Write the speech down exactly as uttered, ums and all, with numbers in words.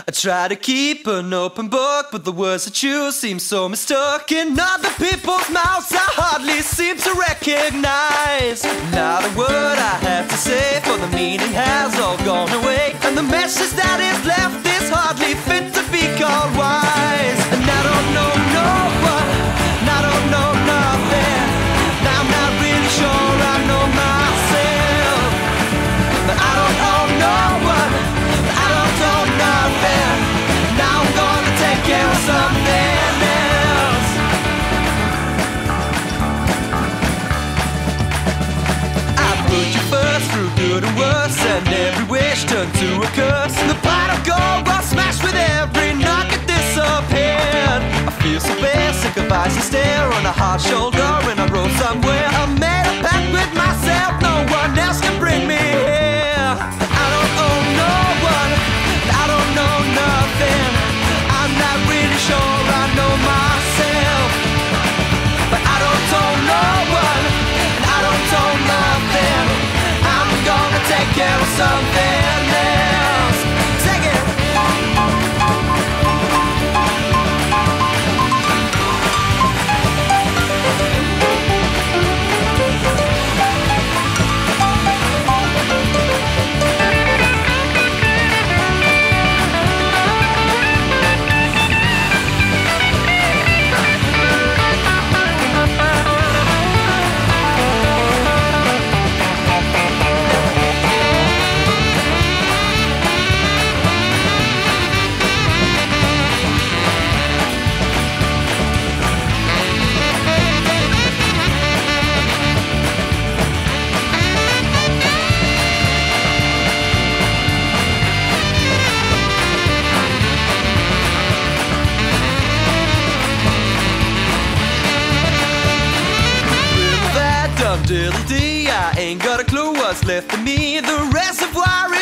I try to keep an open book, but the words I choose seem so mistook. In other people's mouths I hardly seem to recognize. Not a word I have to say, for the meaning has all gone away, and the message that is left is hardly fit to be called wise. And I don't know no one, and I don't know nothing. Now I'm not really sure I know myself. But I don't know no one, I don't know nothing. Now I'm gonna take care of something else. I put you first through good and worse, and every wish turned to a curse. The pot of gold was smashed with every knock it disappeared. I feel so basic, a vice and stare on a hard shoulder in a road somewhere. I made a pact with myself, no one else can bring me here. I don't owe no one, I don't know nothing. I'm not really sure I know myself. But I don't owe no one, and I don't owe nothing. I'm gonna take care of something else. Take it. Diddle-dee, I ain't got a clue what's left of me. The reservoir